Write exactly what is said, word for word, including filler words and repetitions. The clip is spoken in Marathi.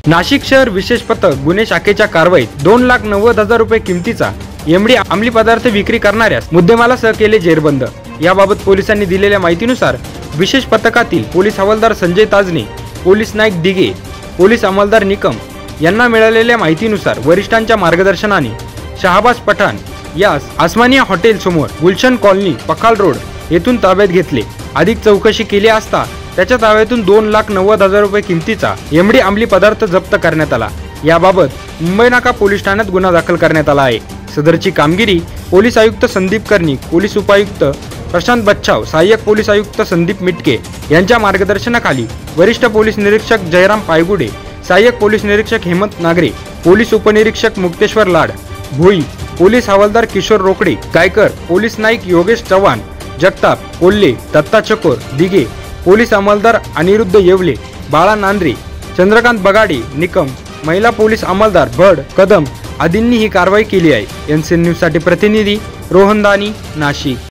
नाशिक शहर विशेष पथक गुन्हे शाखेच्या कारवाईत दोन लाख नव्वद हजार रुपये किमतीचा एमडी अंमली पदार्थ विक्री करणाऱ्यास मुद्देमालासह केले जेरबंद। याबाबत पोलिसांनी दिलेल्या माहितीनुसार विशेष पथकातील पोलीस हवालदार संजय ताजने, पोलीस नाईक दिगे, पोलीस अंमलदार निकम यांना मिळालेल्या माहितीनुसार वरिष्ठांच्या मार्गदर्शनाने शहाबाज पठाण यास आसमानिया हॉटेल समोर गुलशन कॉलनी पखाल रोड येथून ताब्यात घेतले। अधिक चौकशी केली असता त्याच्या ताब्यातून दोन लाख नव्वद हजार रुपये किमतीचा एमडी अंमली पदार्थ जप्त करण्यात आला। याबाबत मुंबई नाका पोलीस ठाण्यात गुन्हा दाखल करण्यात आला आहे। सदरची कामगिरी पोलीस आयुक्त संदीप कर्णिक, पोलीस उपायुक्त प्रशांत बच्छाव, सहाय्यक पोलीस आयुक्त संदीप मिटके यांच्या मार्गदर्शनाखाली वरिष्ठ पोलीस निरीक्षक जयराम पायगुडे, सहाय्यक पोलीस निरीक्षक हेमंत नागरे, पोलीस उपनिरीक्षक मुक्तेश्वर लाड, भोई, पोलीस हवालदार किशोर रोकडे, गायकर, पोलीस नाईक योगेश चव्हाण, जगताप, कोल्हे, दत्ता चकोर, दिगे, पोलीस अंमलदार अनिरुद्ध येवले, बाळा नांद्रे, चंद्रकांत बगाडे, निकम, महिला पोलीस अंमलदार भड कदम आदींनी ही कारवाई केली आहे। एनसीएन न्यूज साठी प्रतिनिधी रोहन दानी, नाशिक।